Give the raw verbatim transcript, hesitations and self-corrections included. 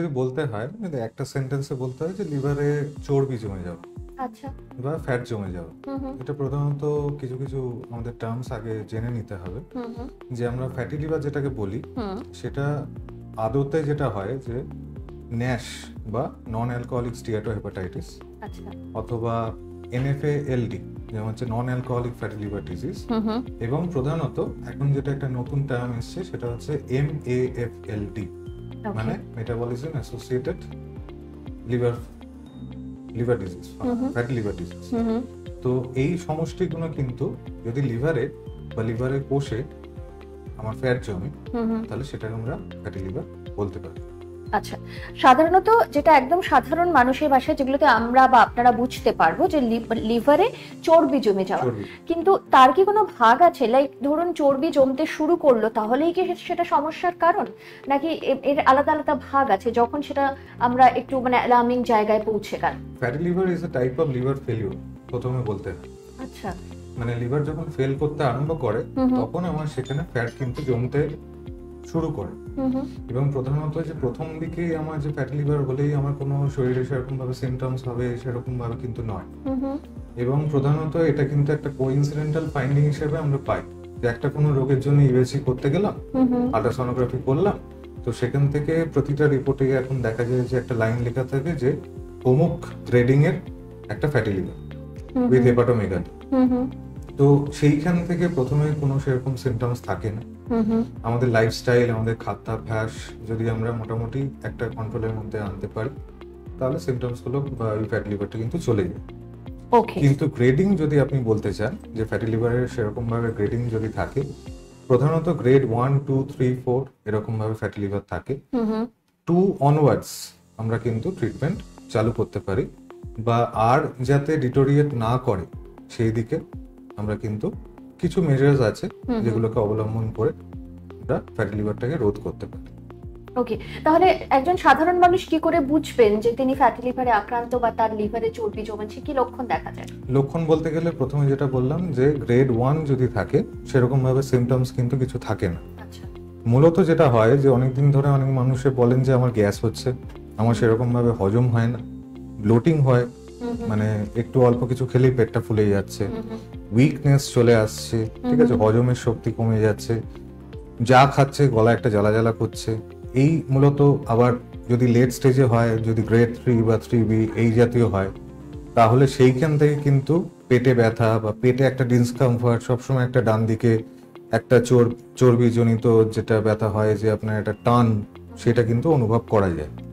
যদি বলতে হয় মানে একটা সেন্টেন্সে বলতে হয় যে লিভারে চর্বি জমে যাওয়া আচ্ছা। বা ফ্যাট জমে যাওয়া, হুম হুম এটা প্রধানত কিছু কিছু আমাদের টার্মস আগে জেনে নিতে হবে। হুম হুম যে আমরা ফ্যাটি লিভার যেটাকে বলি হুম সেটা আদতে যেটা হয় যে ন্যাশ বা নন অ্যালকোহলিক স্টিয়াটোহেপাটাইটিস আচ্ছা। অথবা এনএফএএলডি যেমন হচ্ছে non alcoholic fatty liver disease, hmm hmm এবং প্রধানত এখন যেটা একটা নতুন টার্ম এসছে সেটা হচ্ছে এমএএফএলডি, ওকে। মানে metabolism associated liver liver disease, hmm hmm fatty liver disease. Hmm hmm তো এই সমষ্টিগুলো কিন্তু যদি লিভারে বা লিভারের কোষে আমার ফ্যাট জমে হুম হুম তাহলে সেটাকে আমরা ফ্যাটি লিভার বলতে পারি। আচ্ছা, সাধারণত যেটা একদম সাধারণ মানুষের ভাষায় যেগুলোতে আমরা বা আপনারা বুঝতে পারবো যে লিভারে চর্বি জমে যাওয়া, চর্বি কিন্তু তার কি কোনো ভাগ আছে? লাইক ধরুন চর্বি জমতে শুরু করলো তাহলেই কি সেটা সমস্যার কারণ, নাকি এ- এর আলাদা আলাদা ভাগ আছে যখন সেটা আমরা একটু মানে অ্যালার্মিং জায়গায় পৌঁছে গেল? Fatty liver is a type of liver failure প্রথমে বলতে হয়। আচ্ছা। মানে লিভার যখন ফেল করতে আরম্ভ করে হুম হুম তখন আমার সেখানে ফ্যাট কিন্তু জমতে শুরু করে, হুম হুম এবং প্রধানত যে প্রথম দিকেই আমার যে ফ্যাটি লিভার হলেই আমার কোনো শরীরে সেরকম ভাবে সিমটমস হবে সেরকম ভাবে কিন্তু নয়। হুম হুম এবং প্রধানত এটা কিন্তু একটা কোইন্সিডেন্টাল ফাইন্ডিং হিসেবে আমরা পাই যে একটা কোনো রোগের জন্য ইউএসজি করতে গেলাম, হুম হুম আল্ট্রাসোনোগ্রাফি করলাম, তো সেখান থেকে প্রতিটা রিপোর্টে এখন দেখা যায় যে একটা লাইন লেখা থাকে যে অমুক গ্রেডিং এর একটা fatty liver hmm with hepatomegaly. Hmm hmm তো সেইখান থেকে প্রথমে কোনো সেরকম সিমটমস থাকে না। হুম হুম আমাদের লাইফস্টাইল, আমাদের খাদ্যাভ্যাস যদি আমরা মোটামুটি একটা কন্ট্রোলের মধ্যে আনতে পারি তাহলে সিমটমস গুলো বা এই ফ্যাটি লিভারটা কিন্তু চলে যায়। ওকে। কিন্তু গ্রেডিং যদি আপনি বলতে চান যে ফ্যাটি লিভারের সেরকম ভাবে গ্রেডিং যদি থাকে, প্রধানত grade one two three four এরকম ভাবে ফ্যাটি লিভার থাকে। হুম হুম টু অনওয়ার্ডস আমরা কিন্তু ট্রিটমেন্ট চালু করতে পারি, বা আর যাতে ডিটোরিয়েট না করে সেই দিকে আমরা কিন্তু কিছু মেজার্স আছে হুম হুম যেগুলোকে অবলম্বন করে আমরা ফ্যাটি লিভারটাকে রোধ করতে পারি। ওকে। তাহলে একজন সাধারণ মানুষ কি করে বুঝবেন যে তিনি ফ্যাটি লিভারে আক্রান্ত বা তার লিভারে চর্বি জমেছে? কি লক্ষণ দেখা যায়? লক্ষণ বলতে গেলে প্রথমে যেটা বললাম যে গ্রেড ওয়ান যদি থাকে সেরকম ভাবে সিমটমস কিন্তু কিছু থাকে না। আচ্ছা। মূলত যেটা হয় যে অনেকদিন ধরে অনেক মানুষে বলেন যে আমার গ্যাস হচ্ছে, আমার সেরকম ভাবে হজম হয় না, ব্লোটিং হয়, হুম হুম মানে একটু অল্প কিছু খেলেই পেটটা ফুলে যাচ্ছে, হুম হুম উইকনেস চলে আসছে, ঠিক আছে, হজমের শক্তি কমে যাচ্ছে, যা খাচ্ছে গলা একটা জ্বালা জ্বালা করছে। এই মূলত আবার যদি লেট স্টেজে হয়, যদি গ্রেড থ্রি বা থ্রি বি এই জাতীয় হয়, তাহলে সেইখান থেকে কিন্তু পেটে ব্যথা বা পেটে একটা ডিসকমফর্ট, সবসময় একটা ডান দিকে একটা চোর চর্বিজনিত যেটা ব্যথা হয় যে আপনার একটা টান, সেটা কিন্তু অনুভব করা যায়।